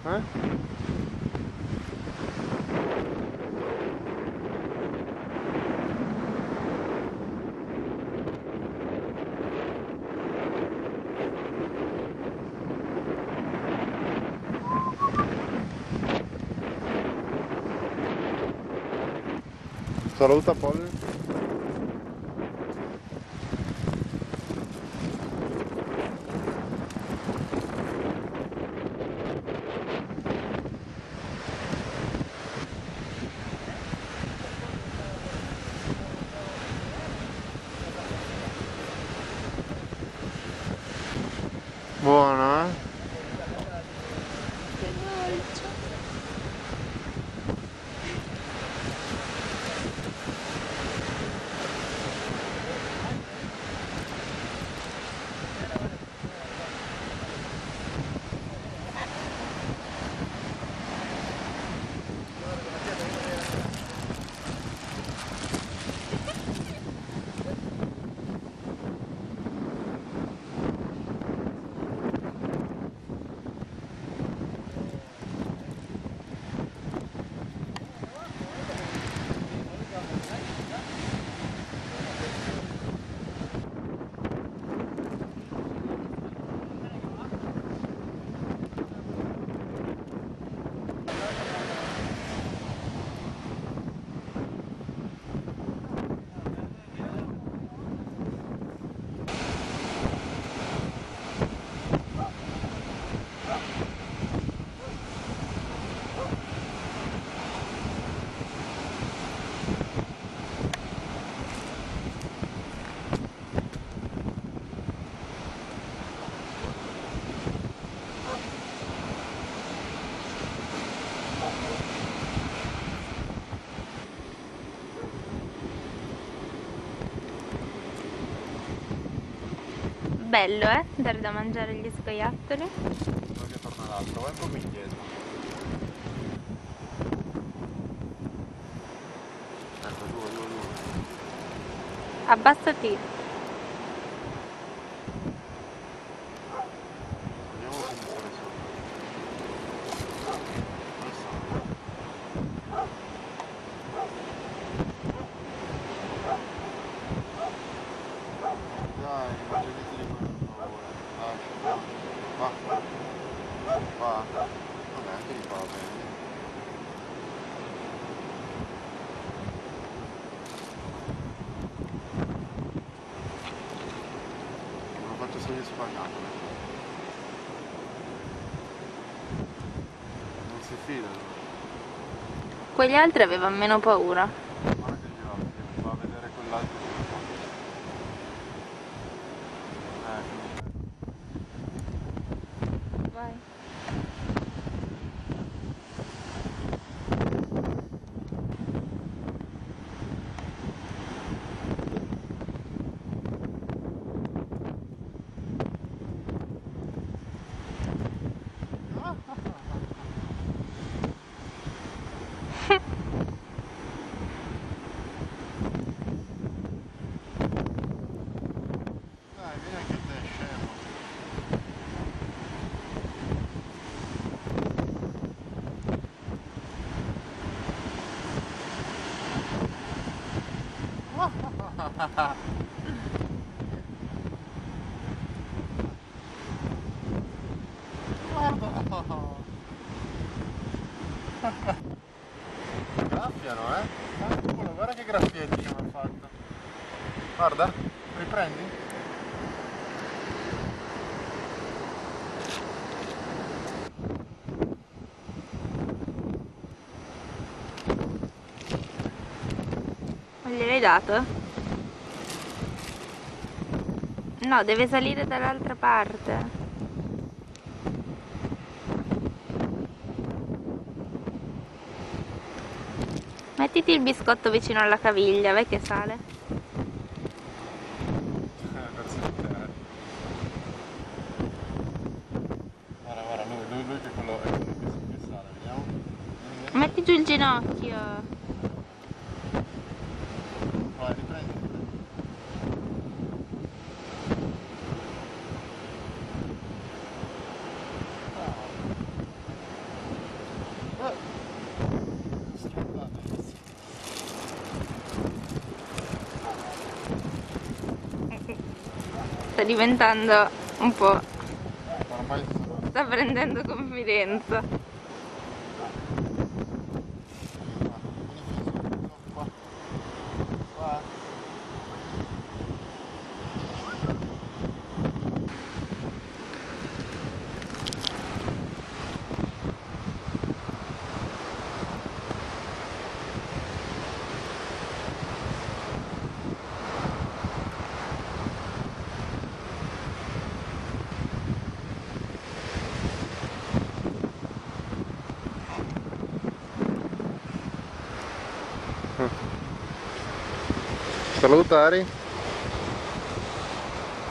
Eh? Saluta Polly. Buono, eh? Che dolce. Bello, dare da mangiare agli scoiattoli. Dove che torna l'altro? Vai un po' qui indietro. Ecco, giù. Abbassati. Vediamo se mi sale sopra. Dai, immaginateli con per favore. Lascia, va. Va. Vabbè, anche di qua va bene. Non ho fatto solo spagato. Non si fidano. Quegli altri avevano meno paura. Guarda che gli occhi, va a vedere quell'altro che fa. Vai. Dai, vieni anche te, scemo. Graffiano, eh? Guarda che graffietti che mi hanno fatto. Guarda, riprendi? Ma gliel'hai dato? No, deve salire dall'altra parte. Mettiti il biscotto vicino alla caviglia, vai che sale. Verso il terra. Guarda, lui che è quello che sale, vediamo. Metti giù il ginocchio. Vai, riprendi. sta diventando un po'... Ormai sta prendendo confidenza. qua. Qua. Salutari.